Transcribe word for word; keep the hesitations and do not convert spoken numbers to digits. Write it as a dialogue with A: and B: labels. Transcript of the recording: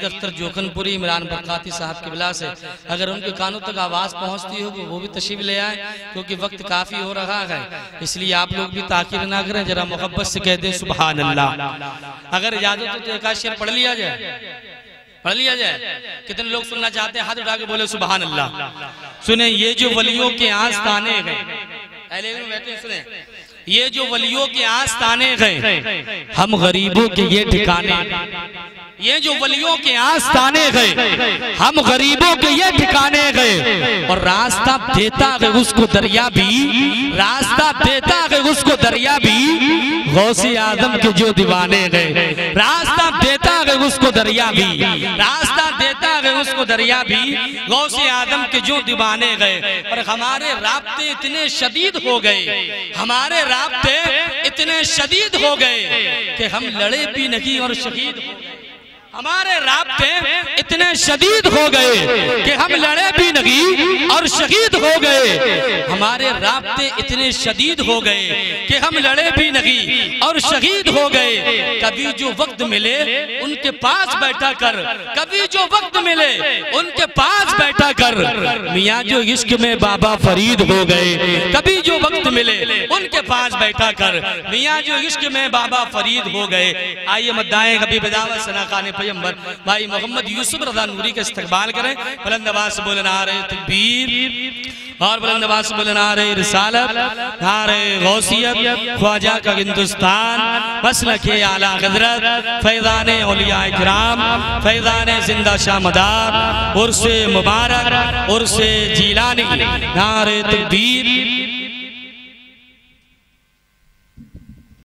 A: अकीद अख्तर जोखनपुरी इमरान बरकाती साहब के बिला से अगर उनके कानों तक आवाज़ पहुंचती हो तो वो भी तशरीफ ले आए, क्योंकि वक्त काफ़ी हो रहा है। इसलिए आप लोग भी ताकीर ना करें, जरा मोहब्बत से कह दें सुभान अल्लाह। अगर इजाजत हो तो एक आध शेर पढ़ लिया जाए, पढ़ लिया जाए। कितने लोग सुनना चाहते हैं? हाथ उठा के बोले सुभान अल्लाह। सुने, ये जो वलियों के आस्ताने हैं, पहले बैठे सुने, ये जो वलियों के आस्ताने गए, हम गरीबों के ये ठिकाने, ये जो वलियों के आस्ताने गए, हम गरीबों के ये ठिकाने गए। और रास्ता देता है उसको दरिया भी, रास्ता देता है उसको दरिया भी, गौसे आदम के जो दीवाने गए। रास्ता देता है उसको दरिया भी, रास्ता देता है उसको दरिया भी, गौसे आदम के जो दीवाने गए। और हमारे राब्ते इतने शदीद हो गए, हमारे राब्ते इतने शदीद हो गए कि हम लड़े भी नहीं और शहीद हो गए। हमारे राब्ते इतने शदीद हो गए कि हम लड़े भी नहीं और शहीद हो गए। हमारे राब्ते इतने शदीद हो गए कि हम लड़े भी नहीं और शहीद हो गए। कभी जो वक्त मिले उनके पास बैठा कर, कभी जो वक्त मिले उनके पास बैठा कर, मियाँ जो इश्क में बाबा फरीद हो गए। कभी जो वक्त मिले उनके पास बैठा कर, मियाँ जो इश्क में बाबा फरीद हो गए। आइए मद्दाएं कभी बदावत सनाखाने पैगंबर भाई मोहम्मद यूसुफ रज़ा नूरी का इस्तकबाल करें। बुलंद आवाज़ से बोले नारे तकबीर और बुलंद आवाज़ से बोले नारे रिसालत, नारे गौसियत, ख्वाजा का हिंदुस्तान, मसलके आला हज़रत, फैज़ाने औलिया इकराम, फैज़ाने जिंदा शाह मदार, उर्से मुबारक, उर्से जीलानी, नारे तकबीर,